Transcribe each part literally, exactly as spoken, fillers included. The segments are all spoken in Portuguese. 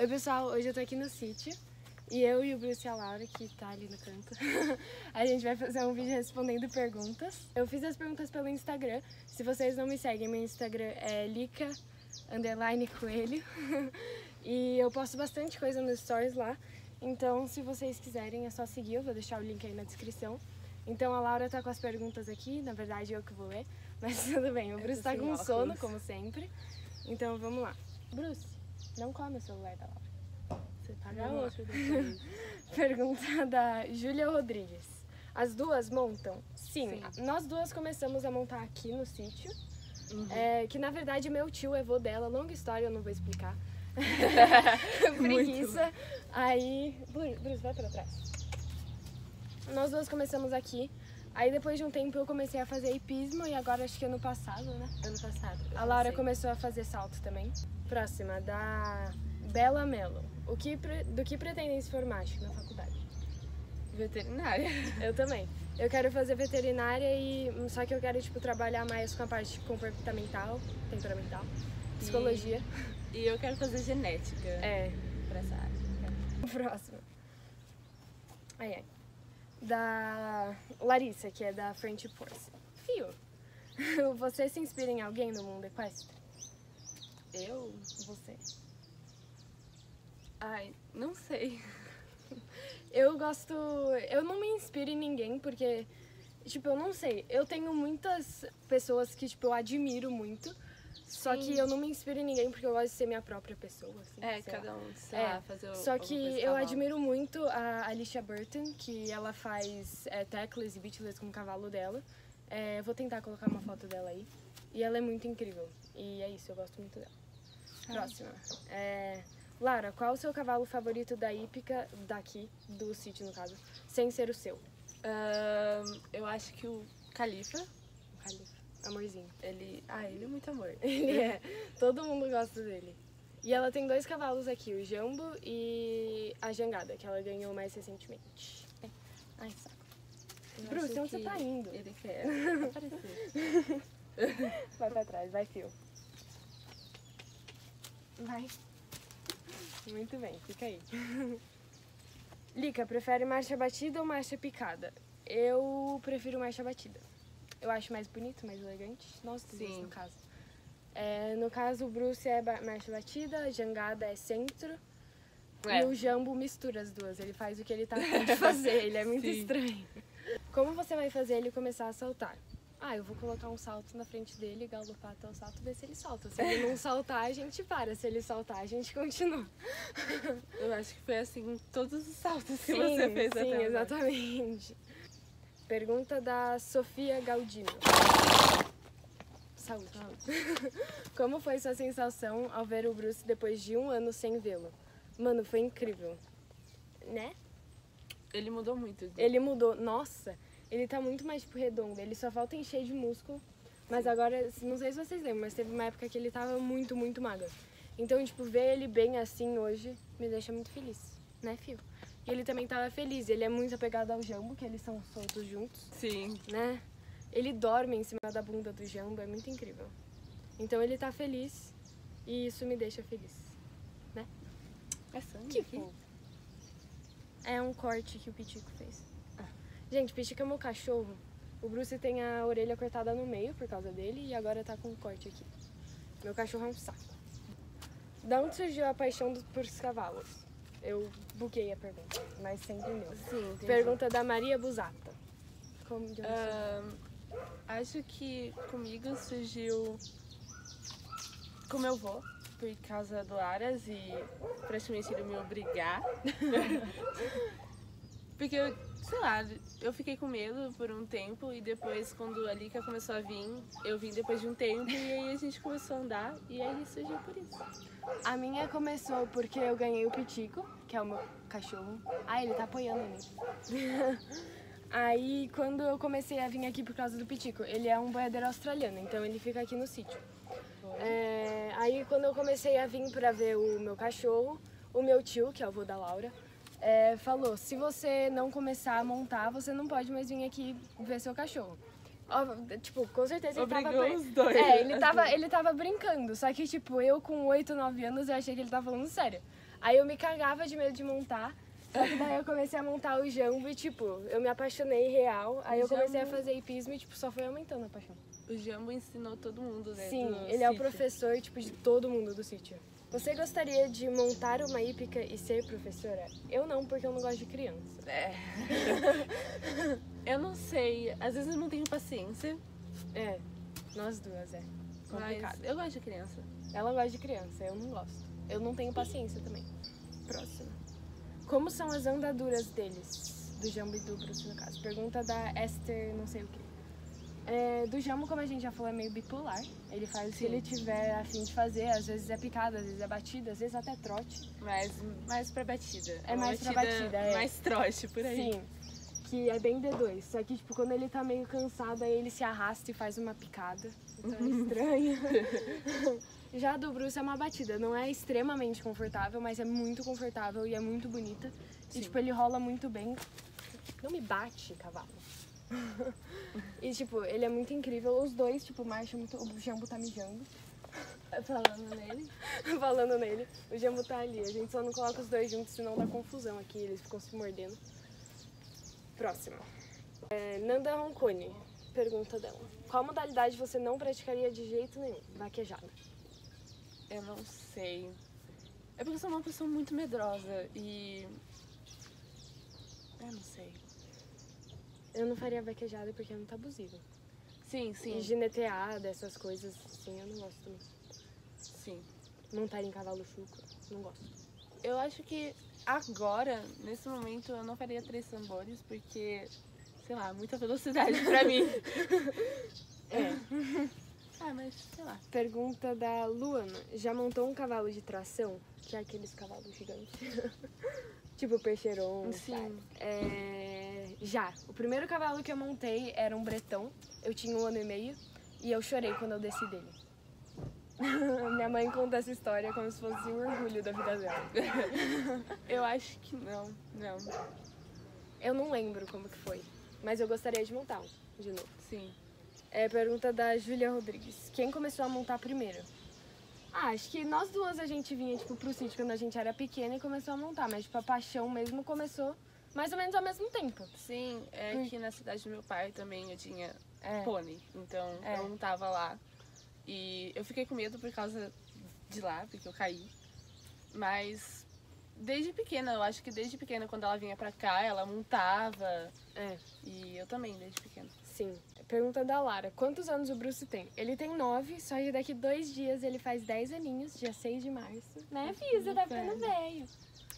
Oi pessoal, hoje eu tô aqui no sítio e eu e o Bruce e a Laura, que tá ali no canto, a gente vai fazer um vídeo respondendo perguntas. Eu fiz as perguntas pelo Instagram, se vocês não me seguem, meu Instagram é lica underline coelho e eu posto bastante coisa nos stories lá, então se vocês quiserem é só seguir, eu vou deixar o link aí na descrição. Então a Laura tá com as perguntas aqui, na verdade eu que vou ler, mas tudo bem, o Bruce tá com sono, como sempre, então vamos lá. Bruce, não come o celular da Laura. Você paga outro depois. Pergunta da Júlia Rodrigues. As duas montam? Sim, Sim, nós duas começamos a montar aqui no sítio. Uhum. É, que na verdade meu tio é vô dela, longa história, eu não vou explicar. Preguiça. Aí, Bruce, vai pra trás. Nós duas começamos aqui. Aí depois de um tempo eu comecei a fazer hipismo e agora acho que ano passado, né? Ano passado. A Laura começou a fazer salto também. Próxima, da Bela Mello. O que, do que pretendem se formar na faculdade? Veterinária. Eu também. Eu quero fazer veterinária e só que eu quero tipo trabalhar mais com a parte comportamental, temperamental, psicologia. E, e eu quero fazer genética. É. Pra essa área. Próxima. Aí, aí. Da Larissa, que é da French Force. Fio, você se inspira em alguém no mundo equestre? Eu? Você. Ai, não sei. Eu gosto... Eu não me inspiro em ninguém porque, tipo, eu não sei. Eu tenho muitas pessoas que, tipo, eu admiro muito. Só Sim. que eu não me inspiro em ninguém porque eu gosto de ser minha própria pessoa. Assim, é, cada um, sei é. lá, fazer o Só que eu admiro muito a Alicia Burton, que ela faz é, teclas e beatless com o cavalo dela. É, eu vou tentar colocar uma foto dela aí. E ela é muito incrível. E é isso, eu gosto muito dela. Próxima. É, Lara, qual o seu cavalo favorito da hípica daqui, do sítio no caso, sem ser o seu? Uh, eu acho que o Califa. O Califa. Amorzinho. Ele... Ah, ele é muito amor. Ele é. Todo mundo gosta dele. E ela tem dois cavalos aqui, o Jambo e a Jangada, que ela ganhou mais recentemente. É. Ai, saco. Eu Bruce, onde você tá indo? Ele quer aparecer. Vai pra trás, vai, Fio. Vai. Muito bem, fica aí. Lica, prefere marcha batida ou marcha picada? Eu prefiro marcha batida. Eu acho mais bonito, mais elegante. Nós duas, no caso. É, no caso, o Bruce é marcha batida, a Jangada é centro. É. E o Jambo mistura as duas. Ele faz o que ele tá afim de fazer. Ele é muito Sim. estranho. Como você vai fazer ele começar a saltar? Ah, eu vou colocar um salto na frente dele, galopar até o salto, ver se ele solta. Se ele não saltar, a gente para. Se ele saltar, a gente continua. Eu acho que foi assim todos os saltos que sim, você fez sim, até agora. Exatamente. Pergunta da Sofia Galdino. Saúde. Saúde. Como foi sua sensação ao ver o Bruce depois de um ano sem vê-lo? Mano, foi incrível. Né? Ele mudou muito. Ele mudou. Nossa, ele tá muito mais tipo redondo. Ele só falta encher de músculo. Mas Sim. agora, não sei se vocês lembram, mas teve uma época que ele tava muito, muito magro. Então, tipo, ver ele bem assim hoje me deixa muito feliz. Né, Fio? E ele também tava feliz. Ele é muito apegado ao Jambo, que eles são soltos juntos. Sim. Né? Ele dorme em cima da bunda do Jambo, é muito incrível. Então ele tá feliz e isso me deixa feliz. Né? É sangue? Que fofo. É um corte que o Pitico fez. Ah. Gente, Pitico é meu cachorro. O Bruce tem a orelha cortada no meio por causa dele e agora tá com um corte aqui. Meu cachorro é um saco. Da onde surgiu a paixão por cavalos? Eu buguei a pergunta, mas você entendeu. Sim, entendi. Pergunta da Maria Busata. Como de onde uh, Acho que comigo surgiu com meu avô, por causa do Aras e praticamente ele me obrigar. Porque eu, sei lá, eu fiquei com medo por um tempo e depois quando a Lica começou a vir, eu vim depois de um tempo e aí a gente começou a andar e aí surgiu por isso. A minha começou porque eu ganhei o Pitico, que é o meu cachorro. Ah, ele tá apoiando ali. Aí, quando eu comecei a vir aqui por causa do Pitico, ele é um boiadeiro australiano, então ele fica aqui no sítio. É, aí, quando eu comecei a vir pra ver o meu cachorro, o meu tio, que é o avô da Laura, é, falou, se você não começar a montar, você não pode mais vir aqui ver seu cachorro. Ó, tipo, com certeza ele Obrigou tava... os dois. É, ele tava, ele tava brincando, só que, tipo, eu com oito, nove anos, eu achei que ele tava falando sério. Aí eu me cagava de medo de montar. Só que daí eu comecei a montar o jambo e, tipo, eu me apaixonei real. Aí eu comecei a fazer hipismo e, tipo, só foi aumentando a paixão. O Jambo ensinou todo mundo, né? Sim, do ele é o sítio. professor, tipo, de todo mundo do sítio. Você gostaria de montar uma hípica e ser professora? Eu não, porque eu não gosto de criança. É. Eu não sei. Às vezes eu não tenho paciência. É, nós duas, é. Complicado. Mas eu gosto de criança. Ela gosta de criança, eu não gosto. Eu não tenho paciência também. Próximo. Como são as andaduras deles? Do Jambo e do Bruce, no caso. Pergunta da Esther, não sei o quê. É, do Jambo, como a gente já falou, é meio bipolar. Ele faz o que ele tiver a fim de fazer. Às vezes é picada, às vezes é batida, às vezes até trote. Mas mais pra batida. É Uma mais pra batida, é. Mais trote, por aí. Sim, que é bem D dois. Só que, tipo, quando ele tá meio cansado, aí ele se arrasta e faz uma picada. Então é estranho. Já a do Bruce é uma batida. Não é extremamente confortável, mas é muito confortável e é muito bonita. Sim. E, tipo, ele rola muito bem. Não me bate, cavalo. E, tipo, ele é muito incrível. Os dois, tipo, marcham muito... O Jambo tá mijando. Falando nele. Falando nele. O Jambo tá ali. A gente só não coloca os dois juntos, senão dá confusão aqui. Eles ficam se mordendo. Próximo. É, Nanda Roncone. Pergunta dela. Qual modalidade você não praticaria de jeito nenhum? Vaquejada. Eu não sei. É porque eu sou uma pessoa muito medrosa e... Eu não sei. Eu não faria vaquejada porque é muito abusivo. Sim, sim. E gineteada, essas coisas, assim, eu não gosto também. Sim. Montar em cavalo chuco, não gosto. Eu acho que agora, nesse momento, eu não faria três tambores porque, sei lá, muita velocidade pra mim. É. Ah, mas sei lá. Pergunta da Luana. Já montou um cavalo de tração? Que é aqueles cavalos gigantes. Tipo percheron. Sim. É... Já. O primeiro cavalo que eu montei era um bretão. Eu tinha um ano e meio. E eu chorei quando eu desci dele. Minha mãe conta essa história como se fosse um orgulho da vida dela. Eu acho que não, não. Eu não lembro como que foi. Mas eu gostaria de montar um, de novo. Sim. É pergunta da Júlia Rodrigues. Quem começou a montar primeiro? Ah, acho que nós duas a gente vinha, tipo, pro sítio quando a gente era pequena e começou a montar. Mas, tipo, a paixão mesmo começou mais ou menos ao mesmo tempo. Sim, é Por- que na cidade do meu pai também eu tinha É. pônei. Então É. eu não tava lá. E eu fiquei com medo por causa de lá, porque eu caí. Mas desde pequena, eu acho que desde pequena, quando ela vinha pra cá, ela montava. É, E eu também, desde pequena. sim. Pergunta da Lara. Quantos anos o Bruce tem? Ele tem nove, só que daqui dois dias ele faz dez aninhos, dia seis de março. Né, filho? Você tá ficando velho.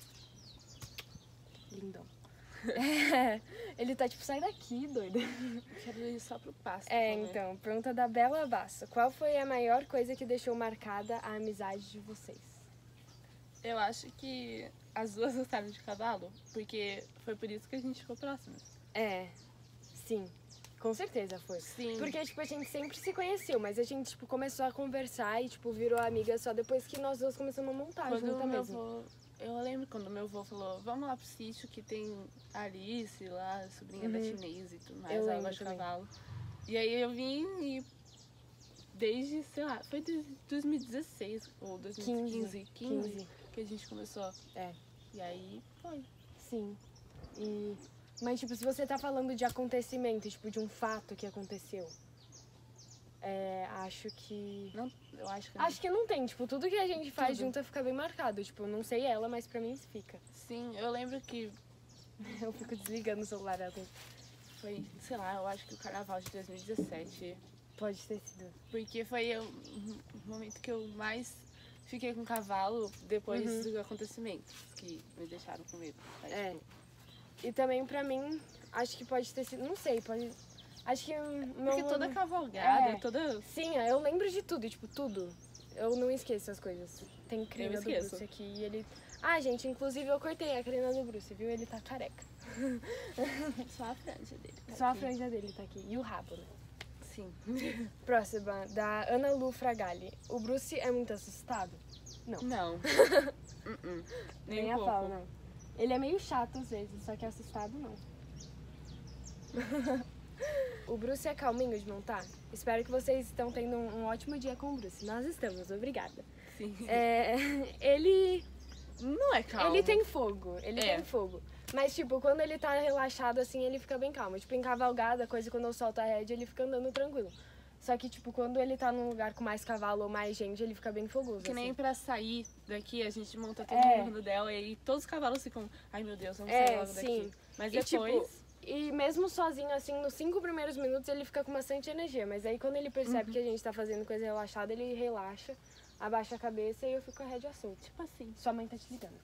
Lindão. É, ele tá tipo, sai daqui, doido. Quero ir só pro pasto. É, comer. então, pergunta da Bela Basso. Qual foi a maior coisa que deixou marcada a amizade de vocês? Eu acho que as duas gostaram de cavalo, porque foi por isso que a gente ficou próximas. É, sim. Com certeza foi. Sim. Porque, tipo, a gente sempre se conheceu, mas a gente, tipo, começou a conversar e, tipo, virou amiga só depois que nós duas começamos a montar Quando junto meu mesmo. avô, eu lembro quando meu avô falou, vamos lá pro sítio que tem a Alice lá, a sobrinha da Uhum. chinesa e tudo mais, Eu ela lembro gosta de também. cavalo. E aí eu vim e desde, sei lá, foi de dois mil e dezesseis ou dois mil e quinze, quinze, quinze. que a gente começou. É, E aí foi. sim. E... Mas, tipo, se você tá falando de acontecimento, tipo, de um fato que aconteceu, é, acho que... Não, eu acho que não. Acho que não tem, tipo, tudo que a gente faz Tudo. junto fica bem marcado. Tipo, eu não sei ela, mas pra mim fica. Sim, eu lembro que Eu fico desligando o celular ela tem... foi, sei lá, eu acho que o carnaval de dois mil e dezessete. Pode ter sido. Porque foi o o momento que eu mais fiquei com cavalo depois Uhum. dos acontecimentos que me deixaram com medo. Aí, É. tipo, E também pra mim, acho que pode ter sido... Não sei, pode... Acho que o meu... Porque toda cavalgada, É. toda... Sim, eu lembro de tudo, tipo, tudo. Eu não esqueço as coisas. Tem crina do esqueço. Bruce aqui e ele... Ah, gente, inclusive eu cortei a crina do Bruce, viu? Ele tá careca. Só a franja dele. tá Só a aqui. franja dele tá aqui. E o rabo, né? Sim. Próxima, da Ana Lu Fragali. O Bruce é muito assustado? Não. Não. Uh-uh. Nem, Nem um a pouco. pau, não. Ele é meio chato às vezes, só que assustado não. O Bruce é calminho de montar? Espero que vocês estão tendo um, um ótimo dia com o Bruce. Nós estamos, obrigada. Sim. É, ele não é calmo. Ele tem fogo, ele É. tem fogo. Mas, tipo, quando ele tá relaxado assim, ele fica bem calmo. Tipo, em cavalgada, coisa quando eu solto a rédea, ele fica andando tranquilo. Só que, tipo, quando ele tá num lugar com mais cavalo ou mais gente, ele fica bem fogoso. Que nem assim. pra sair daqui, a gente monta todo É. mundo dela e aí todos os cavalos ficam, ai meu Deus, vamos É, sair logo sim. daqui. Mas E, tipo, depois, E mesmo sozinho, assim, nos cinco primeiros minutos, ele fica com bastante energia. Mas aí, quando ele percebe Uhum. que a gente tá fazendo coisa relaxada, ele relaxa, abaixa a cabeça e eu fico com a rédea solta. tipo assim, Sua mãe tá te ligando.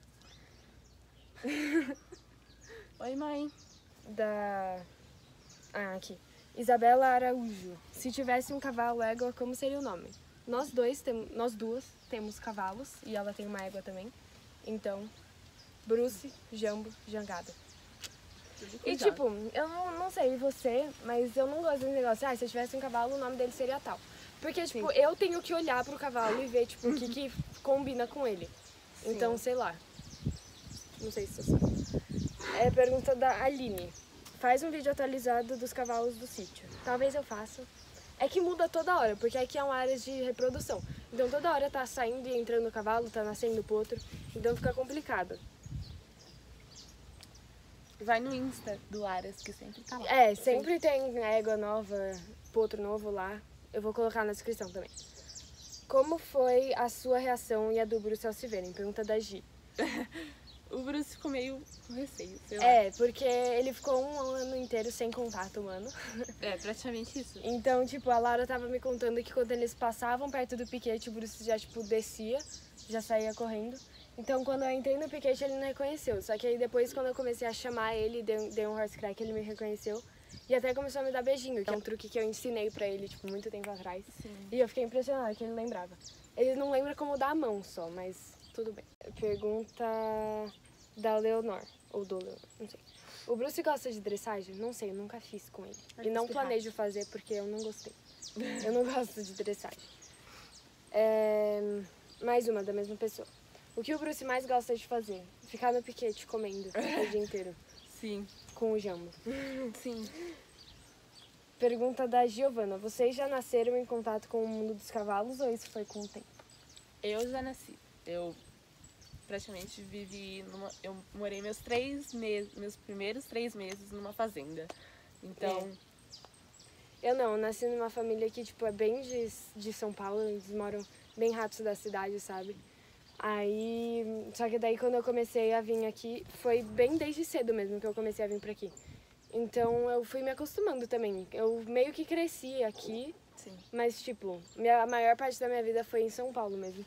oi mãe. Da... Ah, aqui. Isabela Araújo. Se tivesse um cavalo égua, como seria o nome? Nós dois, tem... nós duas temos cavalos e ela tem uma égua também. Então, Bruce, Jambo, Jangada. Tudo com E J. tipo, eu não, não sei você, mas eu não gosto desse negócio. Ah, se eu tivesse um cavalo, o nome dele seria tal. Porque, tipo, Sim. eu tenho que olhar pro cavalo e ver, tipo, o que, que combina com ele. Sim. Então, sei lá. Não sei se você sabe. É pergunta da Aline. Faz um vídeo atualizado dos cavalos do sítio. Talvez eu faça. É que muda toda hora, porque aqui é uma área de reprodução. Então toda hora tá saindo e entrando o cavalo, tá nascendo o potro. Então fica complicado. Vai no Insta do Aras, que sempre tá lá. É, sempre tem égua nova, potro novo lá. Eu vou colocar na descrição também. Como foi a sua reação e a do Bruce ao se verem? Pergunta da Gi. O Bruce ficou meio com receio, sei lá. É, porque ele ficou um ano inteiro sem contato humano. É, praticamente isso. Então, tipo, a Laura tava me contando que quando eles passavam perto do piquete, o Bruce já, tipo, descia, já saía correndo. Então, quando eu entrei no piquete, ele não reconheceu. Só que aí depois, quando eu comecei a chamar ele, dei, dei um horse crack, ele me reconheceu. E até começou a me dar beijinho, que é um truque que eu ensinei pra ele, tipo, muito tempo atrás. Sim. E eu fiquei impressionada que ele lembrava. Ele não lembra como dar a mão só, mas tudo bem. Pergunta da Leonor, ou do Leonor, não sei. O Bruce gosta de dressagem? Não sei, eu nunca fiz com ele. Ai, E não que planejo fazer porque eu não gostei. Eu não gosto de dressagem. É... Mais uma da mesma pessoa. O que o Bruce mais gosta de fazer? Ficar no piquete comendo o dia inteiro Sim. com o Jambo. Sim. Pergunta da Giovana. Vocês já nasceram em contato com o mundo dos cavalos ou isso foi com o tempo? Eu já nasci. Eu praticamente vivi numa. Eu morei meus três meses, meus primeiros três meses numa fazenda. Então, Eu não, eu nasci numa família que, tipo, é bem de, de São Paulo, eles moram bem ratos da cidade, sabe? Aí, só que daí quando eu comecei a vir aqui, foi bem desde cedo mesmo que eu comecei a vir pra aqui. Então eu fui me acostumando também. Eu meio que cresci aqui, sim. mas, tipo, minha, a maior parte da minha vida foi em São Paulo mesmo.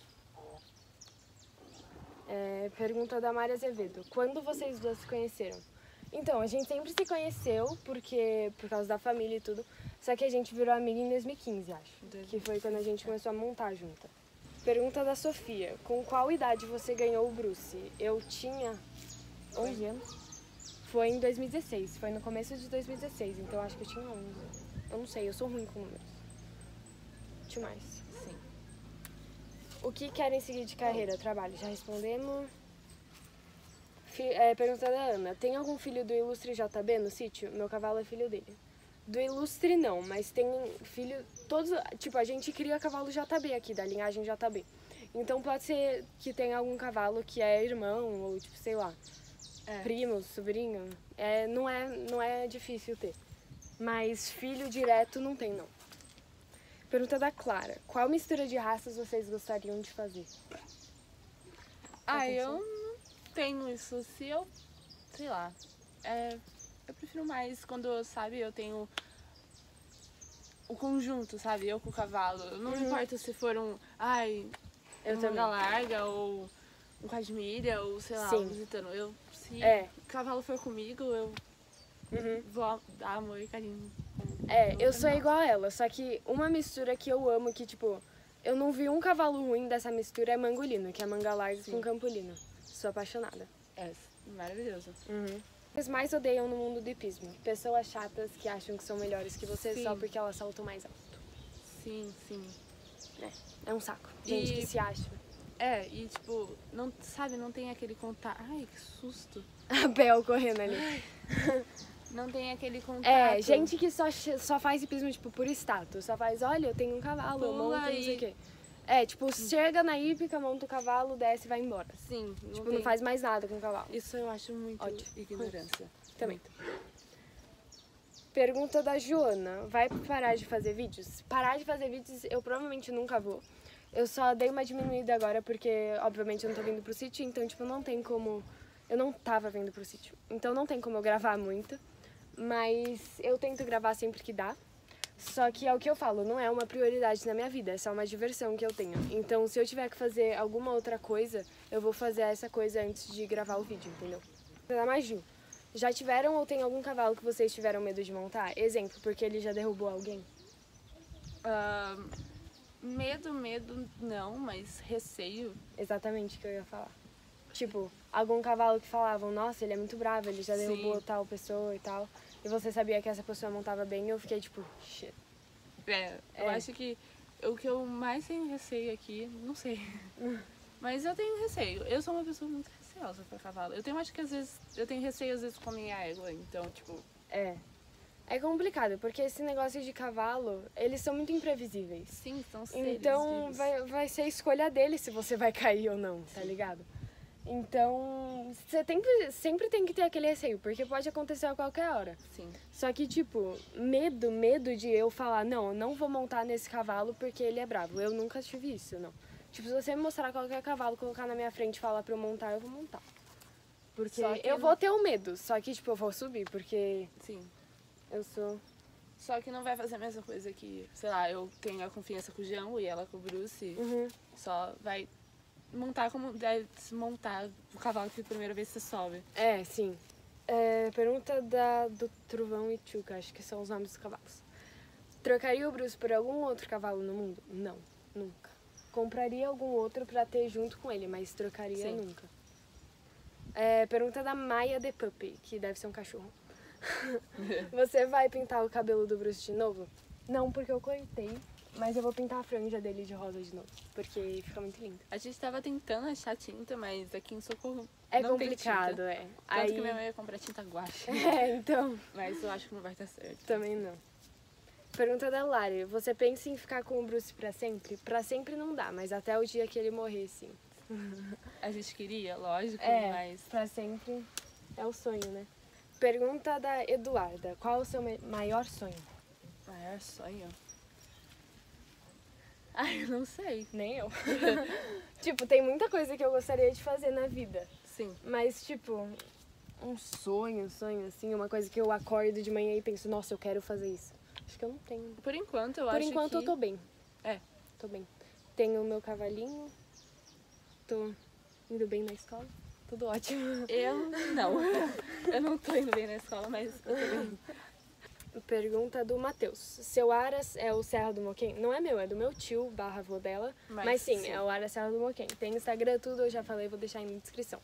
É, pergunta da Maria Azevedo. Quando vocês duas se conheceram? Então, a gente sempre se conheceu porque, por causa da família e tudo. Só que a gente virou amiga em dois mil e quinze, acho. Que foi quando a gente começou a montar junta. Pergunta da Sofia. Com qual idade você ganhou o Bruce? Eu tinha onze anos. Foi em dois mil e dezesseis. Foi no começo de dois mil e dezesseis. Então, acho que eu tinha onze. Eu não sei, eu sou ruim com números. Tinha mais. Sim. O que querem seguir de carreira? Trabalho? Já respondemos. Fi, é, pergunta da Ana. Tem algum filho do ilustre J B no sítio? Meu cavalo é filho dele. Do ilustre não, mas tem filho... Todos, tipo, a gente cria cavalo J B aqui, da linhagem J B. Então pode ser que tenha algum cavalo que é irmão, ou tipo, sei lá, É. primo, sobrinho. É, não, é, não é difícil ter. Mas filho direto não tem, não. Pergunta da Clara. Qual mistura de raças vocês gostariam de fazer? Ah, pensou? eu não tenho isso. Se eu, sei lá, é, eu prefiro mais quando, sabe, eu tenho o conjunto, sabe, eu com o cavalo. Não Uhum. importa se for um, ai, Eu um também. manga larga ou um casmíria ou, sei lá, Sim. um lusitano. Eu, se É. o cavalo for comigo, eu Uhum. vou dar amor e carinho. com- É, com o eu sou animal. igual a ela, só que uma mistura que eu amo, que tipo, eu não vi um cavalo ruim dessa mistura é mangolino, que é manga larga Sim. com campolino. Sou apaixonada. É, maravilhoso. Uhum. Vocês mais odeiam no mundo do hipismo? Pessoas chatas que acham que são melhores que você Sim. só porque elas saltam mais alto. Sim, sim. É um saco. Gente E- que se acha. É, e tipo, não, sabe, não tem aquele contato. Ai, que susto. A Bel correndo ali. Não tem aquele contato. É, gente que só, che- só faz hipismo, tipo, por status. Só faz, olha, eu tenho um cavalo, eu Pula monto, não sei e- o quê. É, tipo, chega na hípica, monta o cavalo, desce e vai embora. Sim, não Tipo, tem... não faz mais nada com o cavalo. Isso eu acho muito Ótimo. ignorância. Também. Pergunta da Joana. Vai parar de fazer vídeos? Parar de fazer vídeos eu provavelmente nunca vou. Eu só dei uma diminuída agora porque, obviamente, eu não tô vindo pro sítio, então, tipo, não tem como... Eu não tava vindo pro sítio, então não tem como eu gravar muito. Mas eu tento gravar sempre que dá. Só que é o que eu falo, não é uma prioridade na minha vida, é só uma diversão que eu tenho. Então, se eu tiver que fazer alguma outra coisa, eu vou fazer essa coisa antes de gravar o vídeo, entendeu? Da Maju. Já tiveram ou tem algum cavalo que vocês tiveram medo de montar? Exemplo, porque ele já derrubou alguém? Ah, medo, medo não, mas receio. Exatamente o que eu ia falar. Tipo, algum cavalo que falavam, nossa, ele é muito bravo, ele já derrubou Sim. tal pessoa e tal. E você sabia que essa pessoa montava bem e eu fiquei tipo, shit. É, eu É. acho que o que eu mais tenho receio aqui, não sei. Mas eu tenho receio. Eu sou uma pessoa muito receosa pra cavalo. Eu tenho, acho que às vezes, eu tenho receio às vezes com a minha égua, então, tipo... É. É complicado, porque esse negócio de cavalo, eles são muito imprevisíveis. Sim, são seres Então vivos. vai, vai ser a escolha dele se você vai cair ou não, tá ligado? Então, você tem que, sempre tem que ter aquele receio, porque pode acontecer a qualquer hora. Sim. Só que, tipo, medo, medo de eu falar, não, eu não vou montar nesse cavalo porque ele é bravo. Eu nunca tive isso, não. Tipo, se você me mostrar qualquer cavalo, colocar na minha frente e falar pra eu montar, eu vou montar. Porque Só que eu não- vou ter o medo, só que, tipo, eu vou subir, porque Sim. eu sou... Só que não vai fazer a mesma coisa que, sei lá, eu tenho a confiança com o João e ela com o Bruce. Uhum. Só vai montar como deve se montar o cavalo que a primeira vez você sobe. É, sim. É, pergunta da, do Truvão e Tchuca, acho que são os nomes dos cavalos. Trocaria o Bruce por algum outro cavalo no mundo? Não, nunca. Compraria algum outro pra ter junto com ele, mas trocaria Sim. nunca. É, pergunta da Maia The Puppy, que deve ser um cachorro. Você vai pintar o cabelo do Bruce de novo? Não, porque eu cortei, mas eu vou pintar a franja dele de rosa de novo, porque fica muito lindo. A gente tava tentando achar tinta, mas aqui em Socorro É não tem complicado, tinta. é. Tanto que minha mãe ia comprar tinta guache. É, então... Mas eu acho que não vai dar certo. Também não. Pergunta da Lari. Você pensa em ficar com o Bruce pra sempre? Pra sempre não dá, mas até o dia que ele morrer, sim. A gente queria, lógico, É, mas... pra sempre é o sonho, né? Pergunta da Eduarda. Qual o seu me- maior sonho? Maior sonho? Ai, eu não sei. Nem eu. Tipo, tem muita coisa que eu gostaria de fazer na vida. Sim. Mas, tipo, um sonho, sonho, assim, uma coisa que eu acordo de manhã e penso, nossa, eu quero fazer isso. Acho que eu não tenho. Por enquanto, eu Por acho enquanto que... eu tô bem. É. Tô bem. Tenho o meu cavalinho. Tô indo bem na escola. Tudo ótimo. Eu não. Eu não tô indo bem na escola, mas eu tô bem. Pergunta do Matheus. Seu Aras é o Serra do Moquém? Não é meu, é do meu tio, barra avô dela. Mas, Mas sim, sim. é o Aras Serra do Moquém. Tem Instagram, tudo, eu já falei, vou deixar aí na descrição.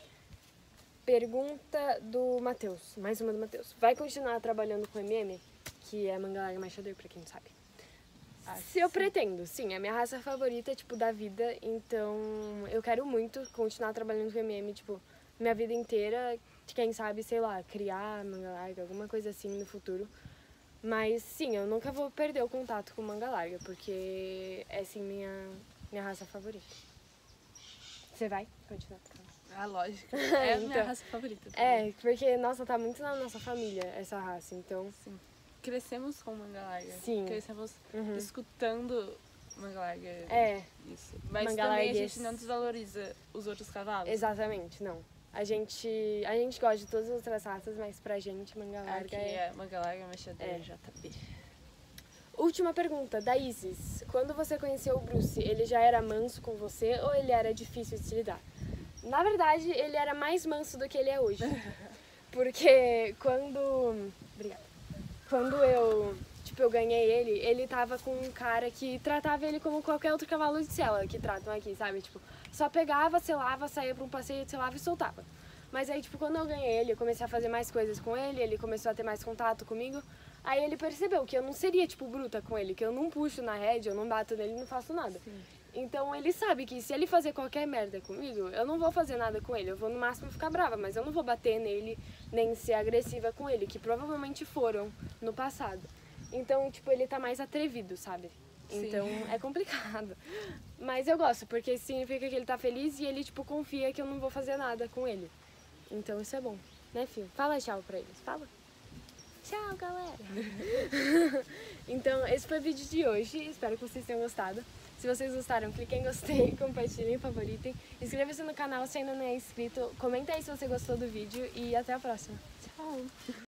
Pergunta do Matheus. Mais uma do Matheus. Vai continuar trabalhando com M M? Que é Manga Larga Machador, pra quem não sabe. Ah, Se eu sim. pretendo, sim, é a minha raça favorita, tipo, da vida. Então, eu quero muito continuar trabalhando com M M, tipo, minha vida inteira. Quem sabe, sei lá, criar manga larga, alguma coisa assim no futuro. Mas, sim, eu nunca vou perder o contato com manga larga, porque é, sim, minha, minha raça favorita. Você vai continuar trabalhando? Ah, lógico. É a minha Então, raça favorita. também. É, porque, nossa, tá muito na nossa família essa raça, então... Sim. Crescemos com manga larga. Sim. Crescemos Uhum. escutando manga larga. É, Isso. Mas Manga também larga a é gente não desvaloriza os outros cavalos. exatamente, não. A gente, a gente gosta de todas as outras raças, mas pra gente, manga larga Aqui é... é manga larga, machador, É. J B. Última pergunta, da Isis. Quando você conheceu o Bruce, ele já era manso com você ou ele era difícil de se lidar? Na verdade, ele era mais manso do que ele é hoje. Porque quando... Obrigada. Quando eu, tipo, eu ganhei ele, ele tava com um cara que tratava ele como qualquer outro cavalo de sela que tratam aqui, sabe? Tipo, só pegava, selava, saía pra um passeio, selava e soltava. Mas aí, tipo, quando eu ganhei ele, eu comecei a fazer mais coisas com ele, ele começou a ter mais contato comigo. Aí ele percebeu que eu não seria, tipo, bruta com ele, que eu não puxo na rédea, eu não bato nele, não faço nada. Sim. Então ele sabe que se ele fazer qualquer merda comigo, eu não vou fazer nada com ele. Eu vou no máximo ficar brava, mas eu não vou bater nele, nem ser agressiva com ele, que provavelmente foram no passado. Então, tipo, ele tá mais atrevido, sabe? Sim. Então é complicado. Mas eu gosto, porque significa que ele tá feliz e ele, tipo, confia que eu não vou fazer nada com ele. Então isso é bom, né, filho? Fala tchau pra eles, fala. Tchau, galera! Então, esse foi o vídeo de hoje. Espero que vocês tenham gostado. Se vocês gostaram, cliquem em gostei, compartilhem, favoritem. Inscreva-se no canal se ainda não é inscrito. Comenta aí se você gostou do vídeo e até a próxima. Tchau!